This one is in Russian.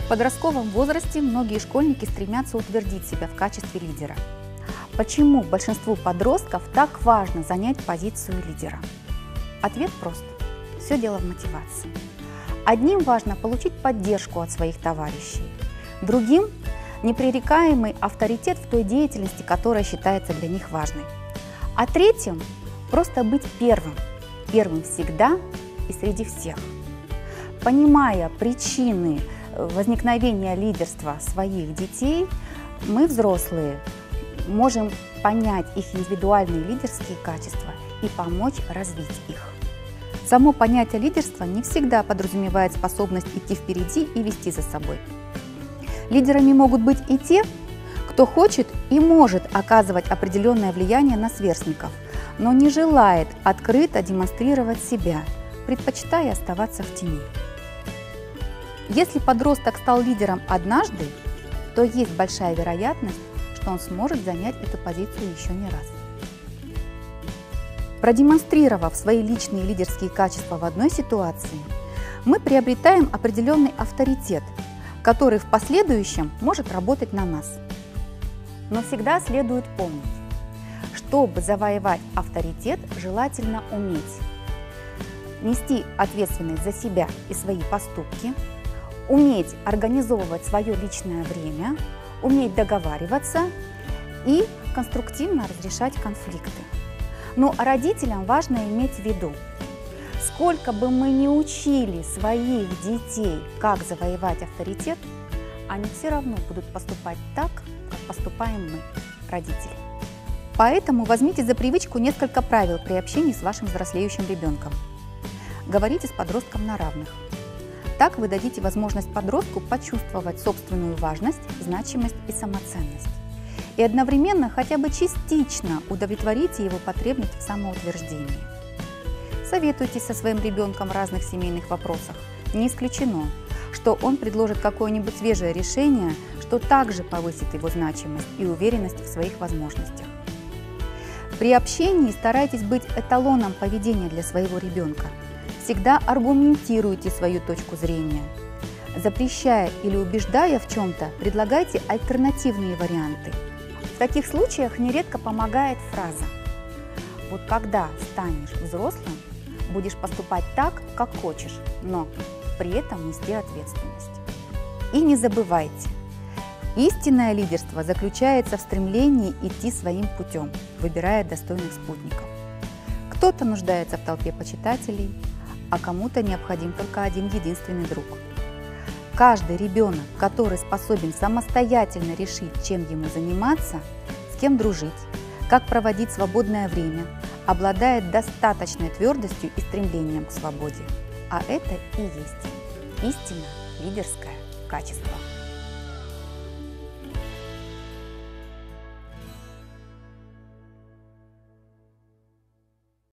В подростковом возрасте многие школьники стремятся утвердить себя в качестве лидера. Почему большинству подростков так важно занять позицию лидера? Ответ прост. Все дело в мотивации. Одним важно получить поддержку от своих товарищей, другим – непререкаемый авторитет в той деятельности, которая считается для них важной. А третьим – просто быть первым. Первым всегда и среди всех. Понимая причины возникновения лидерства своих детей, мы, взрослые, можем понять их индивидуальные лидерские качества и помочь развить их. Само понятие лидерства не всегда подразумевает способность идти впереди и вести за собой. Лидерами могут быть и те, кто хочет и может оказывать определенное влияние на сверстников, но не желает открыто демонстрировать себя, предпочитая оставаться в тени. Если подросток стал лидером однажды, то есть большая вероятность, что он сможет занять эту позицию еще не раз. Продемонстрировав свои личные лидерские качества в одной ситуации, мы приобретаем определенный авторитет, который в последующем может работать на нас. Но всегда следует помнить, чтобы завоевать авторитет, желательно уметь нести ответственность за себя и свои поступки, уметь организовывать свое личное время, уметь договариваться и конструктивно разрешать конфликты. Но родителям важно иметь в виду, сколько бы мы ни учили своих детей, как завоевать авторитет, они все равно будут поступать так, как поступаем мы, родители. Поэтому возьмите за привычку несколько правил при общении с вашим взрослеющим ребенком. Говорите с подростком на равных. Так вы дадите возможность подростку почувствовать собственную важность, значимость и самоценность. И одновременно хотя бы частично удовлетворите его потребность в самоутверждении. Советуйтесь со своим ребенком в разных семейных вопросах. Не исключено, что он предложит какое-нибудь свежее решение, что также повысит его значимость и уверенность в своих возможностях. При общении старайтесь быть эталоном поведения для своего ребенка. Всегда аргументируйте свою точку зрения. Запрещая или убеждая в чем-то, предлагайте альтернативные варианты. В таких случаях нередко помогает фраза: «Вот когда станешь взрослым, будешь поступать так, как хочешь, но при этом нести ответственность». И не забывайте, истинное лидерство заключается в стремлении идти своим путем, выбирая достойных спутников. Кто-то нуждается в толпе почитателей, а кому-то необходим только один единственный друг. Каждый ребенок, который способен самостоятельно решить, чем ему заниматься, с кем дружить, как проводить свободное время, обладает достаточной твердостью и стремлением к свободе. А это и есть истинно лидерское качество.